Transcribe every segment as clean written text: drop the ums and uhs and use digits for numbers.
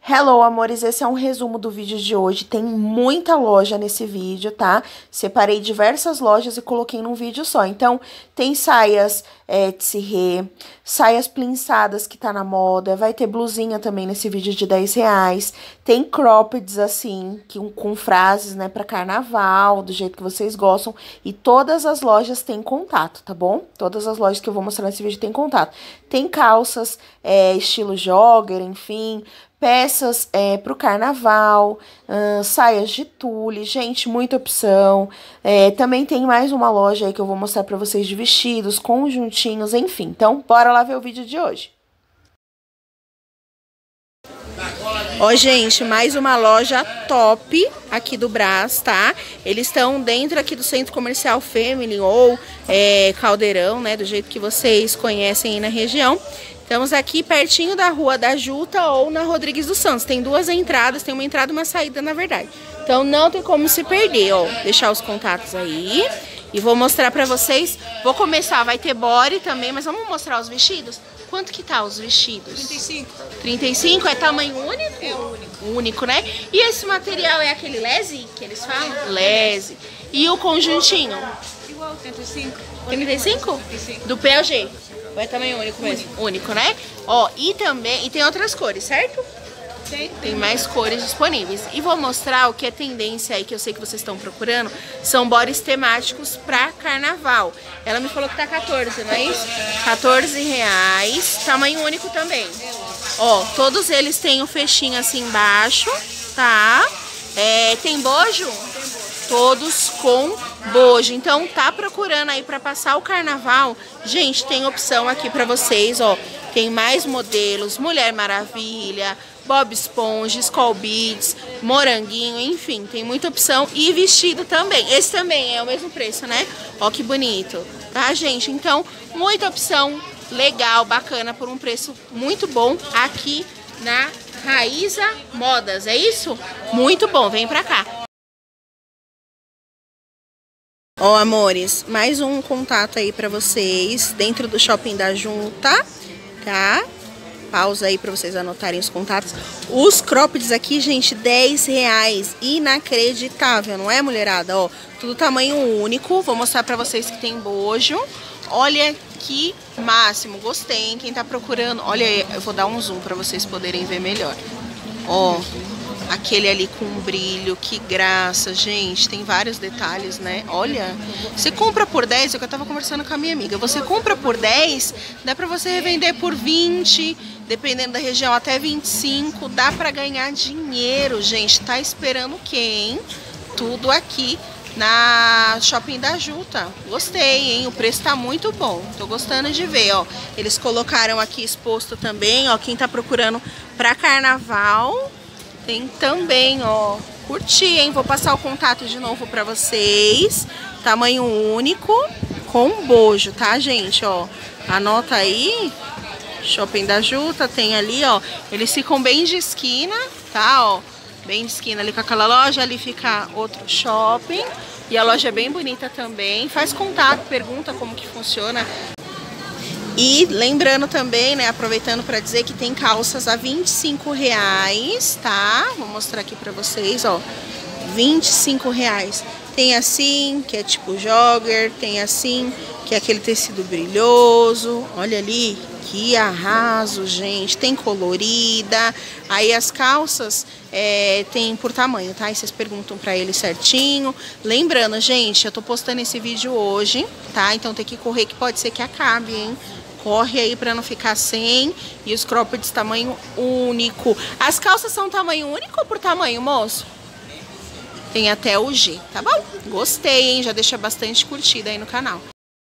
Hello, amores, esse é um resumo do vídeo de hoje, tem muita loja nesse vídeo, tá? Separei diversas lojas e coloquei num vídeo só. Então, tem saias tissé, saias plinçadas que tá na moda, vai ter blusinha também nesse vídeo de R$10, tem croppeds assim, com frases, né, pra carnaval, do jeito que vocês gostam, e todas as lojas têm contato, tá bom? Todas as lojas que eu vou mostrar nesse vídeo têm contato. Tem calças, estilo jogger, enfim, peças pro carnaval, saias de tule, gente, muita opção. Também tem mais uma loja aí que eu vou mostrar pra vocês de vestidos, conjuntinhos, enfim. Então, bora lá ver o vídeo de hoje. Ó, gente, mais uma loja top aqui do Brás, tá? Eles estão dentro aqui do Centro Comercial Family ou Caldeirão, né? Do jeito que vocês conhecem aí na região. Estamos aqui pertinho da Rua da Juta ou na Rodrigues dos Santos. Tem duas entradas, tem uma entrada e uma saída, na verdade. Então não tem como se perder, ó. Deixar os contatos aí e vou mostrar pra vocês. Vou começar, vai ter body também, mas vamos mostrar os vestidos? Quanto que tá os vestidos? 35. 35? É tamanho único? É único. Único, né? E esse material é aquele lese que eles falam? Lese. E o conjuntinho? Igual, 35. 35? 35. Do PLG? Ou é tamanho único mesmo? Único, né? Ó, e tem outras cores, certo? Tem mais cores disponíveis. E vou mostrar o que é tendência aí, que eu sei que vocês estão procurando. São bodies temáticos pra carnaval. Ela me falou que tá 14, não é isso? R$14. Tamanho único também. Ó, todos eles têm o fechinho assim embaixo, tá? Tem bojo? Todos com bojo. Então, tá procurando aí pra passar o carnaval? Gente, tem opção aqui pra vocês, ó. Tem mais modelos, Mulher Maravilha, Bob Esponja, Skull Beats, Moranguinho, enfim, tem muita opção. E vestido também. Esse também é o mesmo preço, né? Ó que bonito, tá, gente? Então, muita opção legal, bacana, por um preço muito bom aqui na Raíza Modas, é isso? Muito bom, vem pra cá. Ó, amores, mais um contato aí pra vocês dentro do Shopping da Junta, tá? Pausa aí pra vocês anotarem os contatos. Os croppeds aqui, gente, R$10. Inacreditável, não é, mulherada? Ó, tudo tamanho único. Vou mostrar pra vocês que tem bojo. Olha que máximo, gostei, hein? Quem tá procurando, olha aí, eu vou dar um zoom pra vocês poderem ver melhor. Ó, aquele ali com brilho, que graça, gente, tem vários detalhes, né? Olha, você compra por 10, é o que eu tava conversando com a minha amiga, você compra por 10, dá pra você revender por 20, dependendo da região, até 25, dá pra ganhar dinheiro, gente. Tá esperando o quê, hein? Tudo aqui na Shopping da Juta. Gostei, hein? O preço tá muito bom. Tô gostando de ver, ó. Eles colocaram aqui exposto também, ó. Quem tá procurando pra carnaval, tem também, ó. Curti, hein? Vou passar o contato de novo pra vocês. Tamanho único com bojo, tá, gente? Ó, anota aí. Shopping da Juta, tem ali, ó. Eles ficam bem de esquina, tá, ó. Bem de esquina ali com aquela loja, ali fica outro shopping. E a loja é bem bonita também. Faz contato, pergunta como que funciona. E lembrando também, né, aproveitando para dizer que tem calças a R$25, tá? Vou mostrar aqui para vocês, ó. R$25. Tem assim, que é tipo jogger, tem assim, que é aquele tecido brilhoso. Olha ali, que arraso, gente. Tem colorida. Aí as calças tem por tamanho, tá? E vocês perguntam pra ele certinho. Lembrando, gente, eu tô postando esse vídeo hoje, tá? Então tem que correr que pode ser que acabe, hein? Corre aí pra não ficar sem. E os croppeds tamanho único. As calças são tamanho único ou por tamanho, moço? Tem até o G, tá bom? Gostei, hein? Já deixa bastante curtida aí no canal.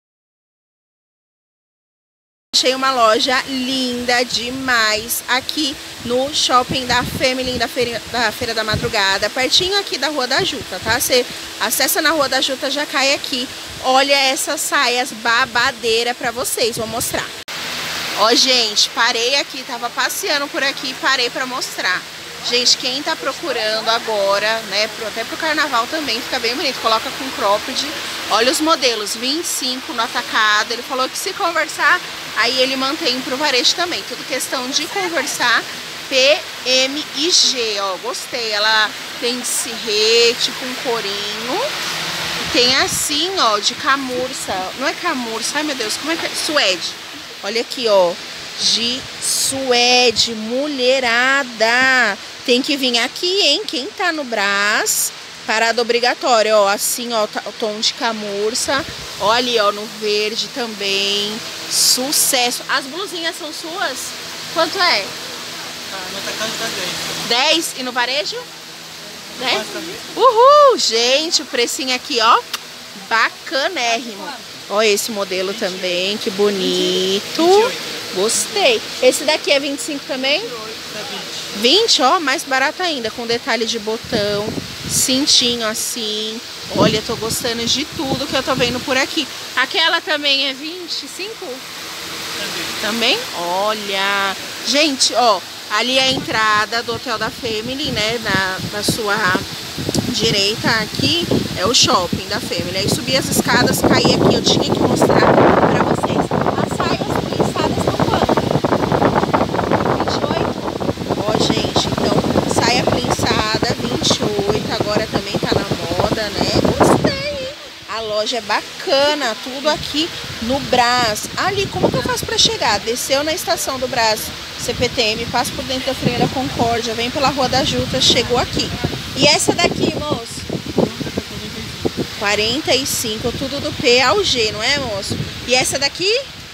Achei uma loja linda demais aqui no Shopping da Family, da Feira da Madrugada, pertinho aqui da Rua da Juta, tá? Você acessa na Rua da Juta, já cai aqui. Olha essas saias babadeira pra vocês, vou mostrar. Ó, gente, parei aqui, tava passeando por aqui, parei pra mostrar. Gente, quem tá procurando agora, né, até pro carnaval também, fica bem bonito, coloca com cropped. Olha os modelos, 25 no atacado. Ele falou que se conversar, aí ele mantém pro varejo também. Tudo questão de conversar P, M e G, ó, gostei. Ela tem de cirrete com corinho. Tem assim, ó, de camurça. Não é camurça, ai meu Deus, como é que é? Suede. Olha aqui, ó, de suede, mulherada. Tem que vir aqui, hein? Quem tá no Brás, parada obrigatória, ó, assim, ó, o tom de camurça. Olha ali, ó, no verde também. Sucesso. As blusinhas são suas? Quanto é? No atacado tá 10. 10? E no varejo? 10? Uhul! Gente, o precinho aqui, ó, bacanérrimo. Ó, esse modelo também, que bonito. 28. Gostei. Esse daqui é 25 também? 20, ó, mais barato ainda, com detalhe de botão, cintinho assim. Olha, tô gostando de tudo que eu tô vendo por aqui. Aquela também é 25? Também? Olha. Gente, ó, ali é a entrada do Hotel da Family, né? Na sua direita aqui é o shopping da Family. Aí subi as escadas, caí aqui, eu tinha que mostrar pra vocês. As saias plissadas são quanto? 28? Ó, gente, então saia plissada, 28. Agora também tá na moda, né? Gostei, hein? A loja é bacana, tudo aqui no Brás. Ali, como que eu faço pra chegar? Desceu na estação do Brás CPTM, passa por dentro da Freira Concórdia, vem pela Rua da Juta, chegou aqui. E essa daqui, moço? 45, tudo do P ao G, não é, moço? E essa daqui?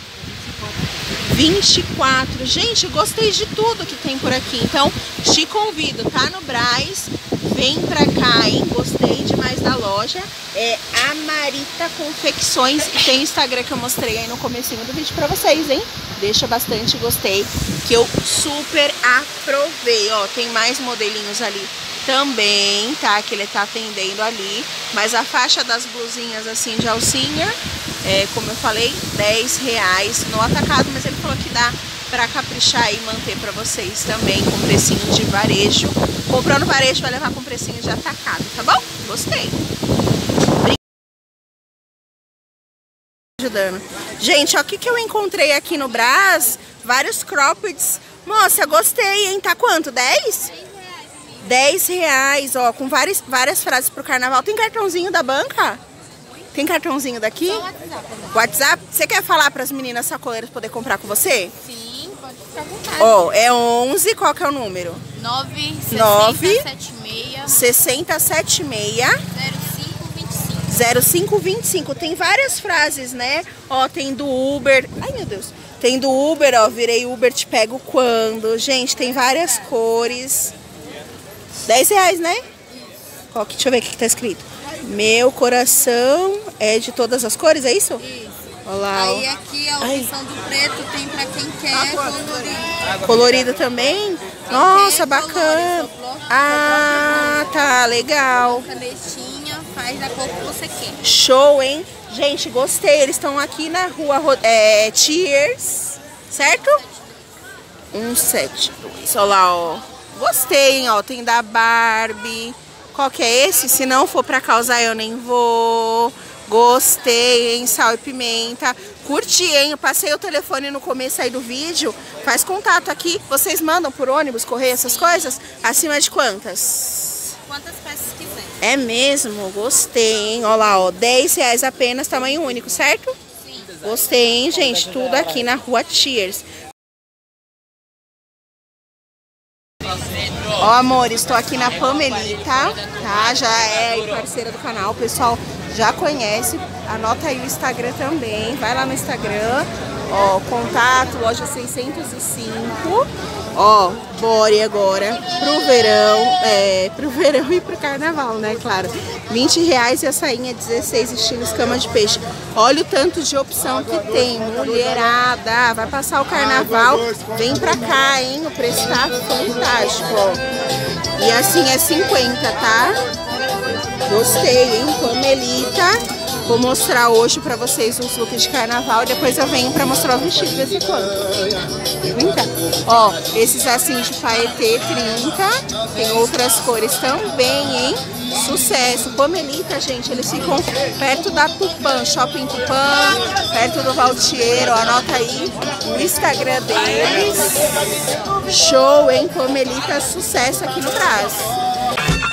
24. Gente, gostei de tudo que tem por aqui. Então, te convido, tá no Brás, vem pra cá, hein? Gostei demais da loja. É a Marita Confecções e tem o Instagram que eu mostrei aí no comecinho do vídeo pra vocês, hein? Deixa bastante gostei, que eu super aprovei. Ó, tem mais modelinhos ali também, tá? Que ele tá atendendo ali. Mas a faixa das blusinhas assim de alcinha, como eu falei, R$10 no atacado. Mas ele falou que dá pra caprichar e manter pra vocês também com precinho de varejo. Comprando varejo vai levar com precinho de atacado, tá bom? Gostei. Ajudando. Gente, ó, o que eu encontrei aqui no Brás? Vários croppeds. Moça, gostei, hein? Tá quanto? 10? R$10, ó, com várias frases pro carnaval. Tem cartãozinho da banca? Tem cartãozinho daqui? Só WhatsApp. WhatsApp? Você quer falar pras meninas sacoleiras poder comprar com você? Sim, pode ficar à vontade. Ó, é 11, qual que é o número? 6076 0525. Tem várias frases, né? Ó, tem do Uber. Ai, meu Deus. Tem do Uber, ó. Virei Uber, te pego quando. Gente, tem várias cores. R$10, né? Ó, deixa eu ver o que tá escrito. Meu coração é de todas as cores, é isso? Isso. Olha lá, ó. Aí aqui a opção do preto tem pra quem quer colorido. Colorido também? Nossa, bacana. Ah, tá, legal. Canetinha, faz da cor que você quer. Show, hein? Gente, gostei. Eles estão aqui na rua Cheers, certo? 172. Olha lá, ó. Gostei, hein? Ó, tem da Barbie. Qual que é esse? Se não for pra causar, eu nem vou. Gostei, hein? Sal e pimenta. Curti, hein? Eu passei o telefone no começo aí do vídeo. Faz contato aqui. Vocês mandam por ônibus, correio, essas coisas? Acima de quantas? Quantas peças quiser. É mesmo? Gostei, hein? Olha lá, ó. R$10 apenas, tamanho único, certo? Sim. Gostei, hein, gente? Tudo aqui na rua Cheers. Ó, amores, estou aqui na Pamelita, tá? Já é aí parceira do canal, o pessoal já conhece. Anota aí o Instagram também, vai lá no Instagram. Ó, contato, loja 605. Ó, bora agora pro verão e pro carnaval, né? Claro. R$20 e a sainha 16 estilos cama de peixe. Olha o tanto de opção que tem, mulherada. Vai passar o carnaval, vem pra cá, hein? O preço tá fantástico, ó. E assim é 50, tá? Gostei, hein? Pamelita. Vou mostrar hoje pra vocês os looks de carnaval e depois eu venho pra mostrar o vestido de vez em quando. 30. Ó, esses assim de paetê, 30. Tem outras cores também, hein? Sucesso. Pomelita, gente, eles ficam perto da Tupã, Shopping Tupã, perto do Valtiero. Anota aí o Instagram deles. Show, hein? Pomelita, sucesso aqui no Brás.